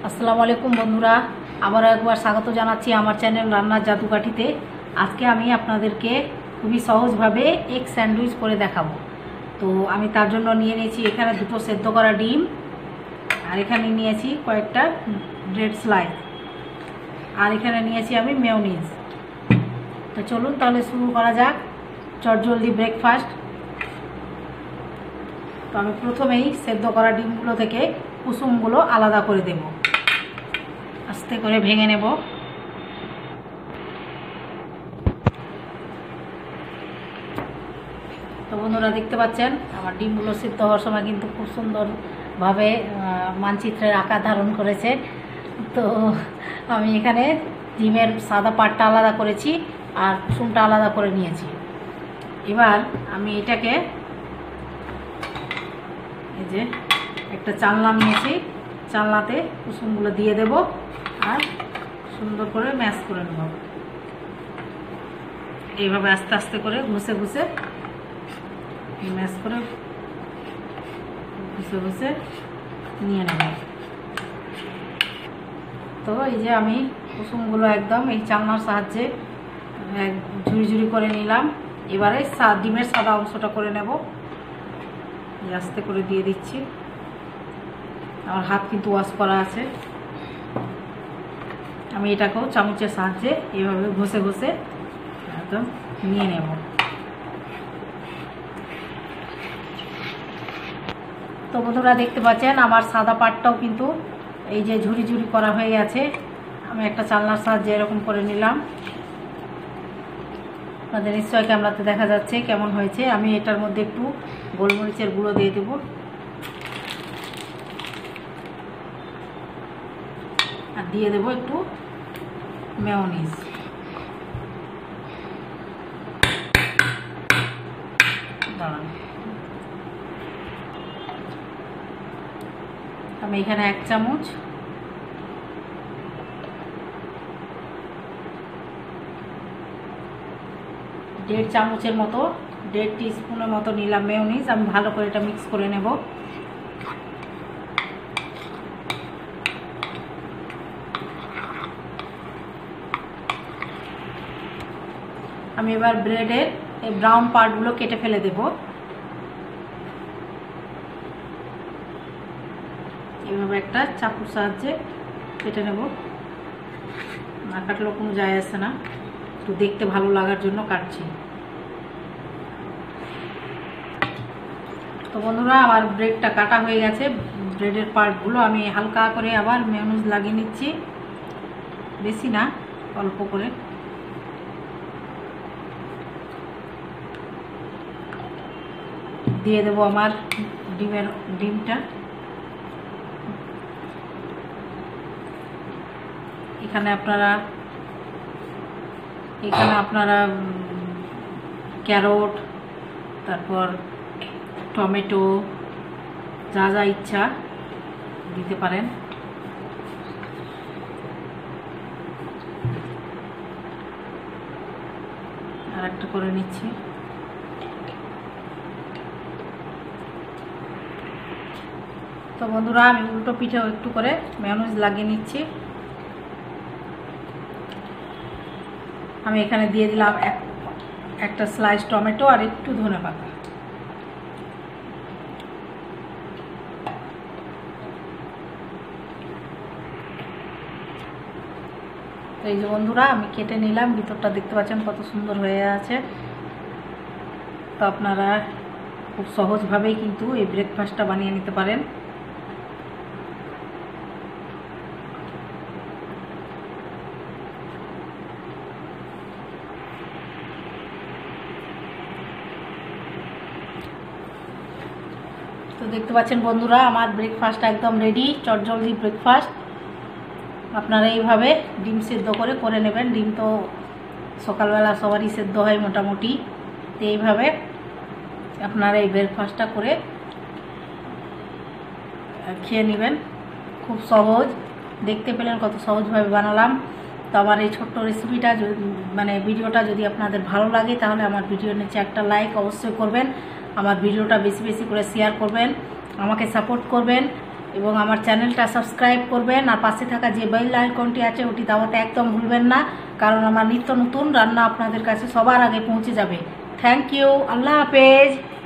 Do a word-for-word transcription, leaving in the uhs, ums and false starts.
আসসালামু আলাইকুম বন্ধুরা, আবারও একবার স্বাগত জানাচ্ছি আমার চ্যানেল রান্নার জাদুকাঠিতে। আজকে আমি আপনাদেরকে খুবই সহজভাবে এগ স্যান্ডউইচ করে দেখাবো। তো আমি তার জন্য নিয়ে নিয়েছি এখানে দুটো সেদ্ধ করা ডিম, আর এখানে নিয়েছি কয়েকটা ব্রেড স্লাইস, আর এখানে নিয়েছি আমি মেয়োনিজ। তো চলুন তাহলে শুরু করা যাক চটজলদি ব্রেকফাস্ট। তো আমি প্রথমেই সেদ্ধ করা ডিমগুলো থেকে কুসুমগুলো আলাদা করে দেব, আস্তে করে ভেঙে নেব। তো বন্ধুরা দেখতে পাচ্ছেন আমার ডিমগুলো সিদ্ধ হওয়ার সময় কিন্তু খুব সুন্দরভাবে মানচিত্রের আকার ধারণ করেছে। তো আমি এখানে ডিমের সাদা পাটটা আলাদা করেছি আর কুসুমটা আলাদা করে নিয়েছি। এবার আমি এটাকে এই যে একটা চালনা নিয়েছি, চালনাতে কুসুমগুলো দিয়ে দেব আর সুন্দর করে ম্যাশ করে নেব। এইভাবে আস্তে আস্তে করে ঘষে ঘষে ম্যাশ করে ঘষে ঘষে নিয়ে নেব। তো এই যে আমি কুসুমগুলো একদম এই চালনার সাহায্যে ঝুড়ি ঝুড়ি করে নিলাম। এবারে ডিমের সাদা অংশটা করে নেব, আস্তে করে দিয়ে দিচ্ছি। আমার হাত কিন্তু ওয়াশ করা আছে। আমি এটাকেও চামচের সাহায্যে এইভাবে ঘষে ঘষে একদম নিয়ে নেব। তো বন্ধুরা দেখতে পাচ্ছেন আমার সাদা পাটটাও কিন্তু এই যে ঝুড়ি ঝুড়ি করা হয়ে গেছে। আমি একটা চালনার সাহায্যে এরকম করে নিলাম। আপনাদের নিশ্চয়ই ক্যামেরাতে দেখা যাচ্ছে কেমন হয়েছে। আমি এটার মধ্যে একটু গোলমরিচের গুঁড়ো দিয়ে দেব, আর দিয়ে দেব একটু মেয়োনিজ। দাঁড়ান, আমি এখানে এক চামচ দেড় চামচের মতো দেড় টিস্পুনের মতো নিলাম মেয়োনিজ। আমি ভালো করে এটা মিক্স করে নেব। আমি এবার ব্রেডের এই ব্রাউন পার্টগুলো কেটে ফেলে দেব। এইভাবে একটা চাকুর সাহায্যে কেটে নেব, না কাটলেও কোনো যায় আসে না, একটু দেখতে ভালো লাগার জন্য কাটছি। তো বন্ধুরা আমার ব্রেডটা কাটা হয়ে গেছে। ব্রেডের পার্টগুলো আমি হালকা করে আবার মেয়োনিজ লাগিয়ে নিচ্ছি, বেশি না, অল্প করে। দিয়ে দেবো আমার ডিমের ডিমটা। এখানে আপনারা এখানে আপনারা ক্যারট, তারপর টমেটো, যা যা ইচ্ছা দিতে পারেন। আর একটা করে নিচ্ছি। তো বন্ধুরা আমি উল্টো পিঠেও একটু করে মেয়োনিজ লাগিয়ে নিচ্ছি। আমি এখানে দিয়ে দিলাম এক একটা স্লাইস টমেটো আর একটু ধনেপাতা। এই যে বন্ধুরা আমি কেটে নিলাম, ভিতরটা দেখতে পাচ্ছেন কত সুন্দর হয়ে আছে। তো আপনারা খুব সহজভাবেই কিন্তু এই ব্রেকফাস্টটা বানিয়ে নিতে পারেন। তো দেখতে পাচ্ছেন বন্ধুরা আমার ব্রেকফাস্ট একদম রেডি, চটজলদি ব্রেকফাস্ট। আপনারা এইভাবে ডিম সেদ্ধ করে করে নেবেন। ডিম তো সকালবেলা সবারই সেদ্ধ হয় মোটামুটি। তো এইভাবে আপনারা এই ব্রেকফাস্টটা করে খেয়ে নেবেন। খুব সহজ, দেখতে পেলেন কত সহজভাবে বানালাম। তো আমার এই ছোট্ট রেসিপিটা মানে ভিডিওটা যদি আপনাদের ভালো লাগে তাহলে আমার ভিডিওর নিচে একটা লাইক অবশ্যই করবেন। আমার ভিডিওটা বেশি বেশি করে শেয়ার করবেন, আমাকে সাপোর্ট করবেন। এবং আমার চ্যানেলটা সাবস্ক্রাইব করবেন, আর পাশে থাকা যে বেল আইকনটি আছে ওটি দাবাতে একদম ভুলবেন না, কারণ আমার নিত্য নতুন রান্না আপনাদের কাছে সবার আগে পৌঁছে যাবে। থ্যাংক ইউ, আল্লাহ হাফেজ।